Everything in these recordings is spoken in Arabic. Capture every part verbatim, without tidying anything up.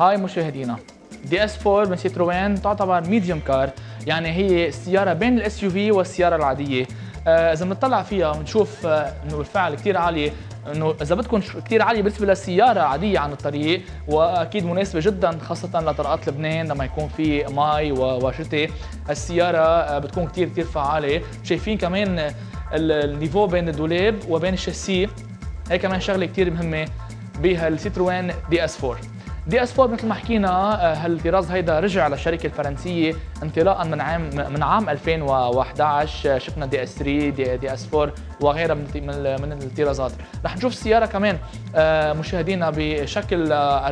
هاي مشاهدينا، دي اس أربعة من سيتروين تعتبر ميديوم كار، يعني هي السيارة بين الاس يو في والسيارة العادية. آه إذا بنطلع فيها بنشوف آه إنه بالفعل كثير عالية، إنه إذا بدكم كثير عالية بالنسبة للسيارة عادية عن الطريق، وأكيد مناسبة جدا خاصة لطرقات لبنان لما يكون في مي وشتاء. السيارة آه بتكون كثير كثير فعالة. شايفين كمان النيفو بين الدولاب وبين الشاسيه، هي كمان شغلة كثير مهمة بهالسيتروين دي اس أربعة. دي اس أربعة مثل ما حكينا هالطراز هيدا رجع للشركه الفرنسيه انطلاقا من عام من عام ألفين وأحد عشر. شفنا دي اس ثلاثة، دي, دي اس أربعة وغيرها من من الطرازات. رح نشوف السياره كمان مشاهدينا بشكل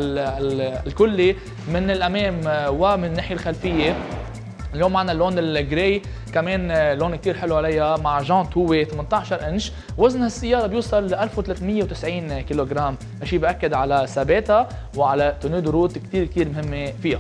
الكلي من الامام ومن الناحيه الخلفيه. اليوم معنا اللون الجراي، كمان لون كتير حلو عليها مع جانت هو ثمانية عشر انش. وزن السياره بيوصل ل ألف وثلاثمية وتسعين كيلوغرام، شيء بأكد على ثباتها وعلى تونو دو روت كتير كتير مهمه فيها.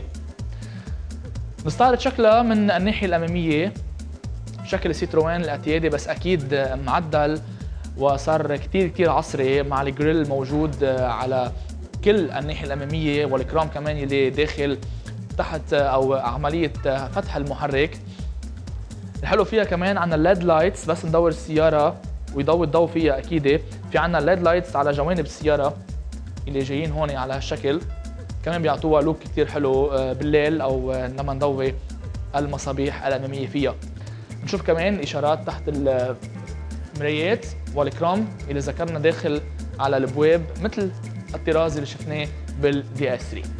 نستعرض شكلها من الناحيه الاماميه، شكل السيتروين الاعتيادي بس اكيد معدل وصار كتير كتير عصري، مع الجريل موجود على كل الناحيه الاماميه والكرام كمان اللي داخل تحت او عمليه فتح المحرك. الحلو فيها كمان عندنا الليد لايتس، بس ندور السياره ويضوي الضوء فيها اكيد. في عندنا الليد لايتس على جوانب السياره اللي جايين هون على هالشكل، كمان بيعطوها لوك كثير حلو بالليل او لما نضوي المصابيح الاماميه فيها. نشوف كمان اشارات تحت المرايات والكرام اللي ذكرنا داخل على الابواب مثل الطراز اللي شفناه بالدي اس ثلاثة.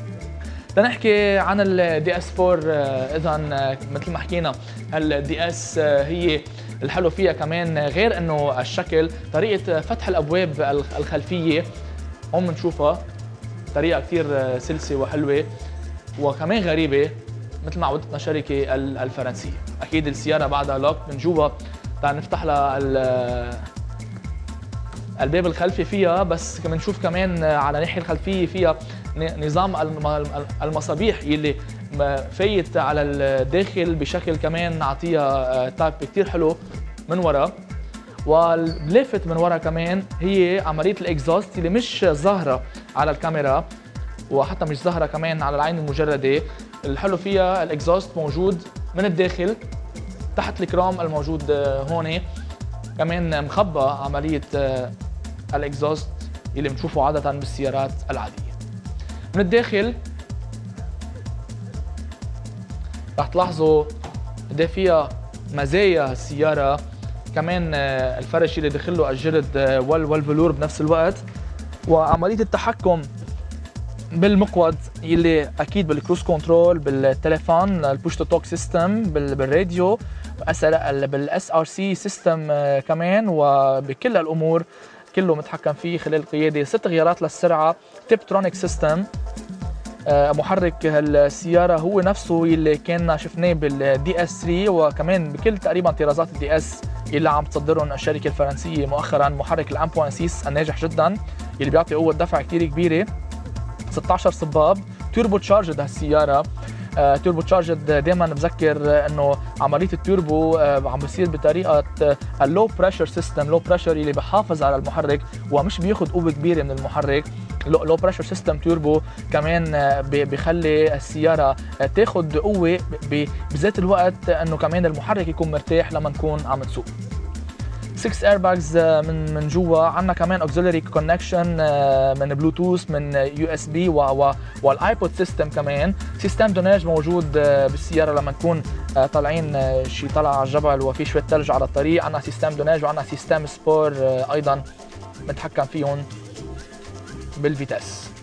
لنحكي عن الدي اس أربعة، اذا مثل ما حكينا الدي اس هي الحلو فيها كمان غير انه الشكل، طريقه فتح الابواب الخلفيه هون بنشوفها طريقه كثير سلسه وحلوه وكمان غريبه مثل ما عودتنا الشركه الفرنسيه. اكيد السياره بعدها لوك من جوا، تعال نفتح لها الباب الخلفي فيها، بس كمان نشوف كمان على الناحيه الخلفيه فيها نظام المصابيح يلي فايت على الداخل بشكل كمان نعطيها تاب كثير حلو من ورا. واللافت من ورا كمان هي عمليه الاكزوست اللي مش ظاهره على الكاميرا وحتى مش ظاهره كمان على العين المجرده. الحلو فيها الاكزوست موجود من الداخل تحت الكرام الموجود هون، كمان مخبى عمليه الاكزوست اللي بنشوفه عاده بالسيارات العاديه. من الداخل رح تلاحظوا قد فيها مزايا السياره، كمان الفرش اللي داخله الجلد والفلور بنفس الوقت، وعمليه التحكم بالمقود اللي اكيد بالكروز كنترول، بالتليفون، البوش تو توك سيستم، بالراديو، بالاس ار سي سيستم كمان، وبكل الامور كله متحكم فيه خلال القياده. ست غيارات للسرعه، تيبترونيك سيستم، محرك السياره هو نفسه اللي كنا شفناه بالدي اس ثلاثة وكمان بكل تقريبا طرازات الدي اس اللي عم تصدرهم الشركه الفرنسيه مؤخرا. محرك الام بوينت ستة الناجح جدا اللي بيعطي قوه دفع كثير كبيره، ستة عشر صباب، توربو تشارجد هالسياره. آه، توربو تشارجد دائما بذكر انه عمليه التوربو آه، عم بصير بطريقه اللو بريشر سيستم، لو بريشر اللي بحافظ على المحرك ومش بياخذ قوه كبيره من المحرك. لو بريشر سيستم توربو كمان آه، بيخلي السياره آه، تاخذ قوه بذات الوقت، انه كمان المحرك يكون مرتاح لما نكون عم نسوق. ستة ايرباجز من من جوا. عندنا كمان اوكسيلري كونكشن من بلوتوث، من يو اس بي، والايبود سيستم كمان. سيستم دوناج موجود بالسياره لما نكون طالعين شي طلعه على الجبل وفي شويه ثلج على الطريق، عندنا سيستم دوناج وعندنا سيستم سبور ايضا متحكم فيهم بالفيتاس.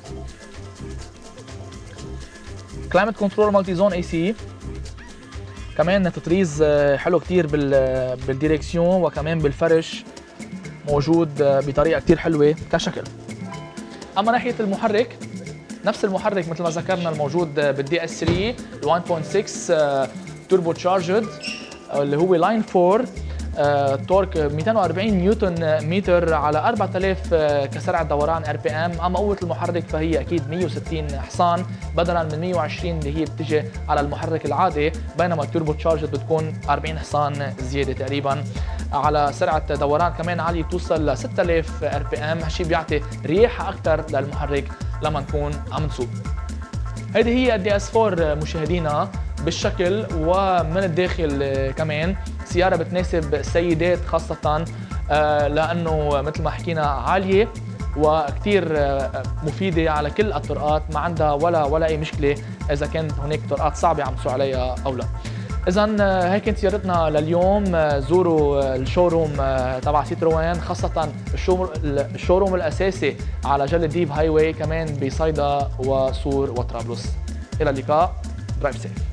كلايمت كنترول مالتي زون اي سي، كمان تطريز حلو كتير بالديريكسيون وكمان بالفرش موجود بطريقه كتير حلوه كشكل. اما ناحيه المحرك، نفس المحرك مثل ما ذكرنا الموجود بالدي اس ثلاثة، ال واحد فاصلة ستة توربو تشارجد اللي هو لاين أربعة، تورك مئتين وأربعين نيوتن متر على أربعة آلاف كسرعه دوران ار بي ام. اما قوه المحرك فهي اكيد مئة وستين حصان بدلا من مئة وعشرين اللي هي بتجي على المحرك العادي، بينما التوربو تشارجد بتكون أربعين حصان زياده تقريبا على سرعه دوران كمان عاليه توصل ل ستة آلاف ار بي ام. هالشيء بيعطي رياحه اكثر للمحرك لما نكون عم نسوق. هيدي هي الدي اس أربعة مشاهدينا بالشكل ومن الداخل كمان. سيارة بتناسب السيدات خاصة لأنه مثل ما حكينا عالية وكتير مفيدة على كل الطرقات، ما عندها ولا ولا أي مشكلة إذا كانت هناك طرقات صعبة عم تسوق عليها أو لا. إذا هي كانت سيارتنا لليوم. زوروا الشوروم تبع سيتروين، خاصة الشوروم الأساسي على جلة ديب هاي واي، كمان بصيدا وصور وطرابلس. إلى اللقاء، درايف سيف.